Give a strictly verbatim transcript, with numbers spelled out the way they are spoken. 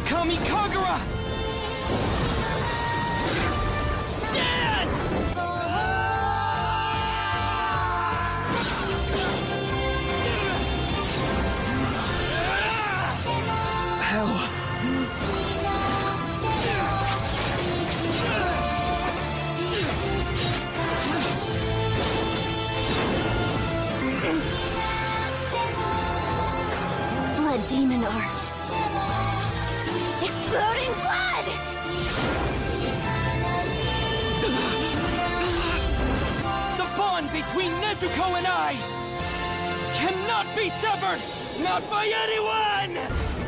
Kami Kagura! Dance! How? Blood demon art. Exploding blood! The bond between Nezuko and I cannot be severed! Not by anyone!